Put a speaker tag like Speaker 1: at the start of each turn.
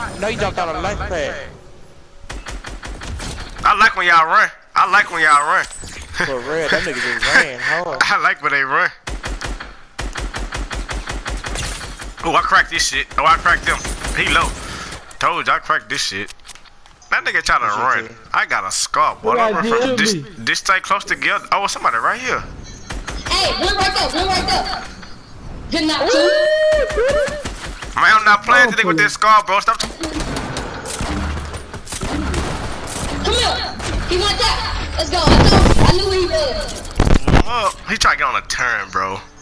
Speaker 1: No, you jumped out of life pad.
Speaker 2: I like when y'all run. I like when y'all run.
Speaker 1: For real, that nigga just ran hard.
Speaker 2: I like when they run. Oh, I cracked this shit. Oh, I cracked him. He low. Told you I cracked this shit. That nigga trying to run. I got a scarf. Boy, don't run from this stay close together. Oh, somebody right here.
Speaker 3: Hey, one right there, one right there. Good knock, too.
Speaker 2: Man, I'm not playing today with this scarf, bro. Stop.
Speaker 3: Come here. He went that. Let's go. I knew he was.
Speaker 2: He trying to get on a turn, bro.